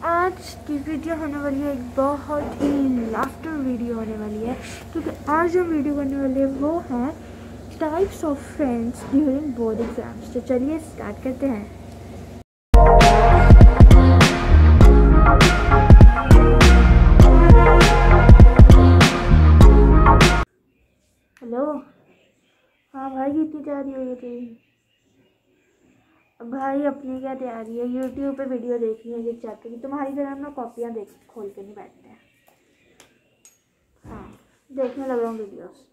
आज की वीडियो होने वाली है एक बहुत ही लाफ्टर वीडियो होने वाली है, क्योंकि आज जो वीडियो करने वाली है वो है types of friends during board exams. तो चलिए स्टार्ट करते हैं। हेलो। हाँ भाई, कितनी तैयारी हो गई तेरी? भाई अपनी क्या तैयारी है, यूट्यूब पे वीडियो देखनी है एक चैप्टर की। तुम्हारी तरह हम ना कॉपियाँ देख खोल के नहीं बैठते हैं। हाँ, देखने लग रहा हूँ videos.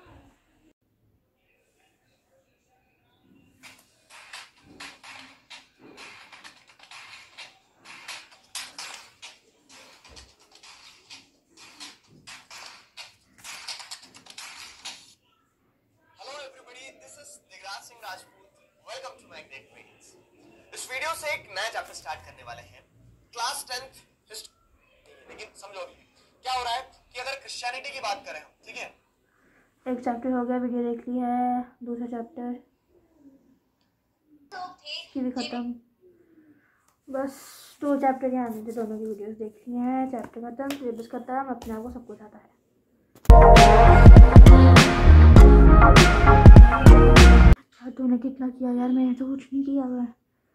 Welcome to magnet trades. इस वीडियो से एक नया चैप्टर स्टार्ट करने वाले हैं, क्लास 10th हिस्ट्री। लेकिन समझो क्या हो रहा है कि अगर क्रिश्चियनिटी की बात करें हम, ठीक है, एक चैप्टर हो गया, वीडियो देख ली है। दूसरा चैप्टर की भी खत्म। बस 2 चैप्टर यहाँ आने थे, दोनों की वीडियोस देख ली हैं। चैप्टर खत्म, सिलेबस खत्म, अपने आप को सब कुछ आता है। यार तूने कितना किया यार, मैंने तो कुछ नहीं किया हुआ है।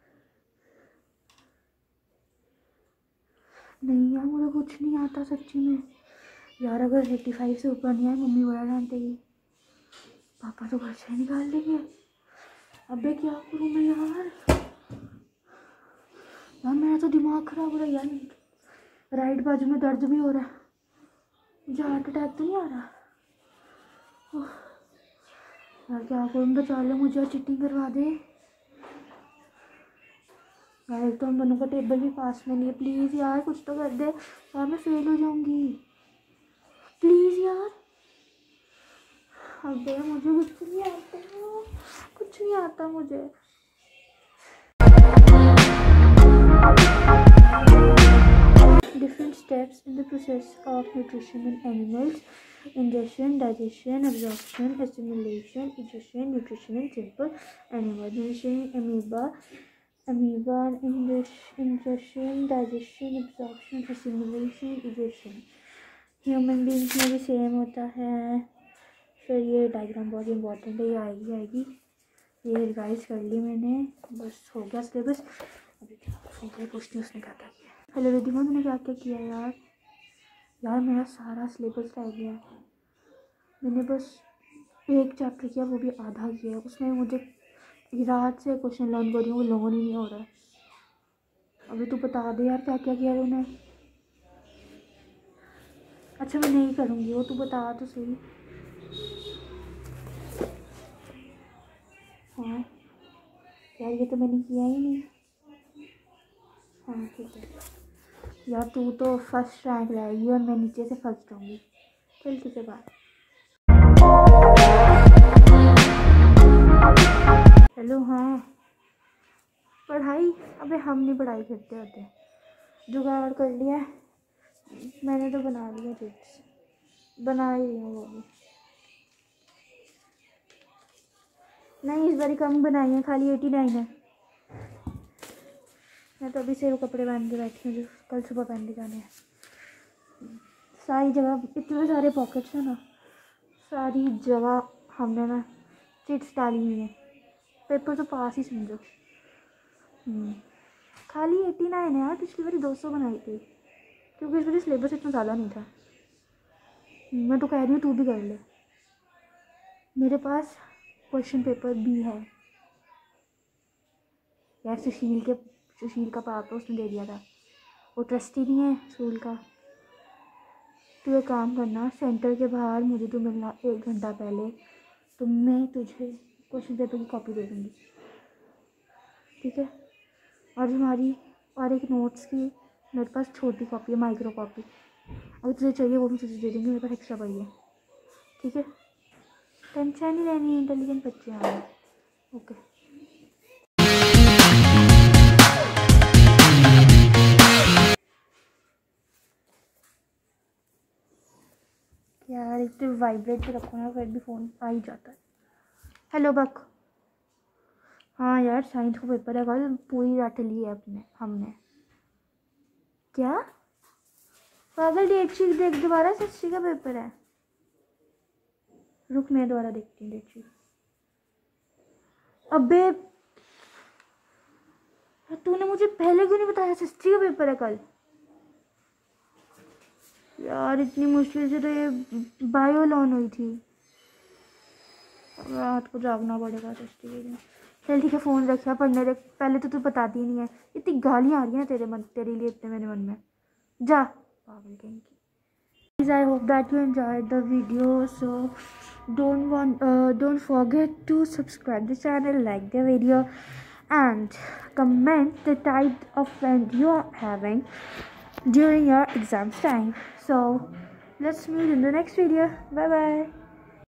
नहीं यार, मुझे कुछ नहीं आता सच्ची में यार। अगर 85 से ऊपर नहीं आए मम्मी बड़ा डांट देगी, पापा तो घर से निकाल देंगे। अबे क्या करूँ मैं यार? यार मेरा तो दिमाग खराब हो रहा है यार। राइट बाजू में दर्द भी हो रहा है। मुझे हार्ट अटैक तो नहीं आ रहा? यार क्या करूँ? बचा लो मुझे, चीटिंग करवा दे यार। एक तो हम दोनों का टेबल भी पास में नहीं है। प्लीज़ यार कुछ तो कर दे यार, मैं फेल हो जाऊंगी। प्लीज़ यार। अबे मुझे कुछ नहीं आता, कुछ नहीं आता मुझे। Different steps in the process of nutrition in animals: ingestion, digestion, absorption, assimilation, egestion. Nutrition in simple animals: amoeba, ingestion, digestion, absorption, assimilation, egestion. Human beings में भी सेम होता है। फिर ये डायग्राम बहुत इंपॉर्टेंट है, ये आएगी। ये रिवाइज कर ली मैंने, बस हो गया सिलेबस। अभी क्या पूछती हूँ उसने क्या क्या किया। हेलो रिद्धिमा, मैंने क्या क्या किया यार? यार मेरा सारा सिलेबस रह गया। मैंने बस एक चैप्टर किया, वो भी आधा किया। उसमें मुझे रात से क्वेश्चन लर्न कर रही हूँ, वो लर्न ही नहीं हो रहा है। अभी तू बता दे यार क्या क्या किया तूने। अच्छा मैं नहीं करूँगी वो, तू बता तो सही। हाँ यार, ये तो मैंने किया ही नहीं। हाँ ठीक है यार, तू तो फर्स्ट रैंक लाएगी और मैं नीचे से फर्स्ट रहूँगी। चल ठीक है, बाय। हेलो। हाँ पढ़ाई, अबे हम नहीं पढ़ाई करते होते। जुगाड़ कर लिया मैंने, तो बना लिया चिट्स, बना ही रही हूँ वो भी। नहीं इस बार कम बनाई है, खाली 89 है। मैं तो अभी से वो कपड़े पहन के बैठी हूँ जो कल सुबह पहन के जाने हैं। सारी जगह इतने सारे पॉकेट्स हैं ना, सारी जगह हमने ना चिट्स डाली हुई है। पेपर तो पास ही समझो। खाली 89 है यार, पिछली बार 200 बनाई थी, क्योंकि इस बार सिलेबस इतना ज़्यादा नहीं था। मैं तो कह रही हूँ तू भी कर ले। मेरे पास क्वेश्चन पेपर भी है यार। सुशील का पापा उसने दे दिया था, वो ट्रस्टी नहीं है स्कूल का। तू एक काम करना, सेंटर के बाहर मुझे तो मिलना 1 घंटा पहले, तो मैं तुझे क्वेश्चन पेपर की कॉपी दे दूँगी, ठीक है? और हमारी और एक नोट्स की मेरे पास छोटी कॉपी है, माइक्रो कॉपी। अगर तुझे चाहिए वो भी तुझे दे देंगे, मेरे पास एक्स्ट्रा पड़ी है, ठीक है? टेंशन नहीं लेनी, इंटेलिजेंट बच्चे हैं। ओके यार, एक तो वाइब्रेट पे रखो ना, फिर भी फ़ोन आ ही जाता है। हेलो बक। हाँ यार, साइंस का पेपर है कल, पूरी रात ली है हमने। क्या पागल, डेट शीट देख दोबारा, हिस्ट्री का पेपर है। रुक मैं दोबारा देखती हूँ डेट शीट। अबे तूने मुझे पहले क्यों नहीं बताया हिस्ट्री का पेपर है कल? यार इतनी मुश्किल से तो ये बायो लॉन हुई थी। रात को जागना पड़ेगा हिस्ट्री के दिन। चल ठीक है, फ़ोन रखा, पढ़ने देख। पहले तो तू बताती ही नहीं है, इतनी गालियाँ आ रही हैं तेरे लिए इतने मेरे मन में। जा पागल कहीं की। I hope that you enjoyed the video, so don't forget to subscribe the channel, like the video, and comment the type of friend you are having during your exams time. So let's meet in the next video. Bye bye.